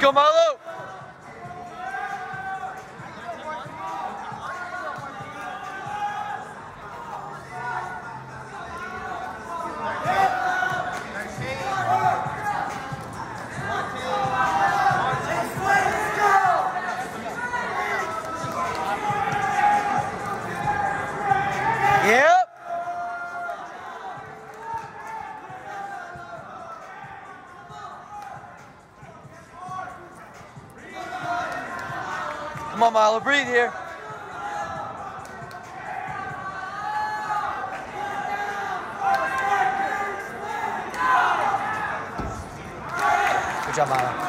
go, Marlo. Yep. Come on, Marlo, breathe here. Good job, Marlo.